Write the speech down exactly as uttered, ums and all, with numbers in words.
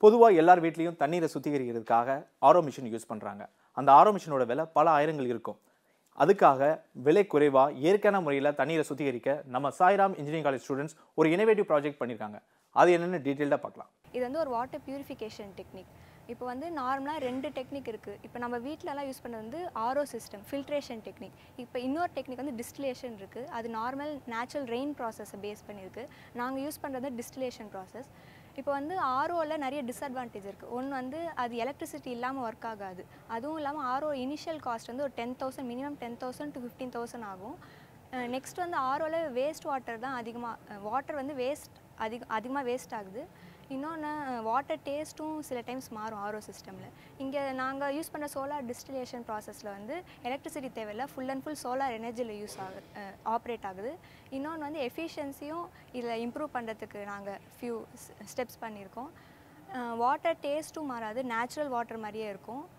பொதுவாக எல்லார் வீட்லேயும் தண்ணீரை சுத்திகரிக்கிறதுக்காக ஆரோ மிஷின் யூஸ் பண்ணுறாங்க. அந்த ஆரோ மிஷினோட விலை பல ஆயிரங்கள் இருக்கும். அதுக்காக விலை குறைவாக இயற்கையான முறையில் தண்ணீரை சுத்திகரிக்க நம்ம சாய்ராம் இன்ஜினியரிங் காலேஜ் ஸ்டூடெண்ட்ஸ் ஒரு இனோவேட்டிவ் ப்ராஜெக்ட் பண்ணியிருக்காங்க. அது என்னென்னு டீட்டெயில்டாக பார்க்கலாம். இது வந்து ஒரு வாட்டர் பியூரிஃபிகேஷன் டெக்னிக். இப்போ வந்து நார்மலாக ரெண்டு டெக்னிக் இருக்குது. இப்போ நம்ம வீட்டிலலாம் யூஸ் பண்ணுறது வந்து ஆரோ சிஸ்டம், ஃபில்ட்ரேஷன் டெக்னிக். இப்போ இன்னொரு டெக்னிக் வந்து டிஸ்டிலேஷன் இருக்குது. அது நார்மல் நேச்சுரல் ரெயின் ப்ராசஸை பேஸ் பண்ணியிருக்கு. நாங்கள் யூஸ் பண்ணுறது டிஸ்டிலேஷன் ப்ராசஸ். இப்போ வந்து ஆரோவில் நிறைய டிஸ்அட்வான்டேஜ் இருக்குது. ஒன்று வந்து அது எலக்ட்ரிசிட்டி இல்லாமல் ஒர்க் ஆகாது. அதுவும் இல்லாமல் ஆரோ இனிஷியல் காஸ்ட் வந்து ஒரு ten thousand minimum ten thousand to fifteen thousand ஆகும். நெக்ஸ்ட் வந்து ஆரோவில் வேஸ்ட் வாட்டர் தான் அதிகமாக, வாட்டர் வந்து வேஸ்ட் அதிக அதிகமாக வேஸ்ட் ஆகுது. இன்னொன்று வாட்டர் டேஸ்ட்டும் சில டைம்ஸ் மாறும் ஆரோ சிஸ்டமில். இங்கே நாங்கள் யூஸ் பண்ணுற சோலார் டிஸ்டிலேஷன் ப்ராசஸில் வந்து எலக்ட்ரிசிட்டி தேவையில்லை, ஃபுல் அண்ட் ஃபுல் சோலார் எனர்ஜியில் யூஸ் ஆகுது, ஆப்ரேட் ஆகுது. இன்னொன்று வந்து எஃபிஷியன்சியும் இதில் இம்ப்ரூவ் பண்ணுறதுக்கு நாங்கள் ஃபியூ ஸ்டெப்ஸ் பண்ணியிருக்கோம். வாட்டர் டேஸ்ட்டும் மாறாது, நேச்சுரல் வாட்டர் மாதிரியே இருக்கும்.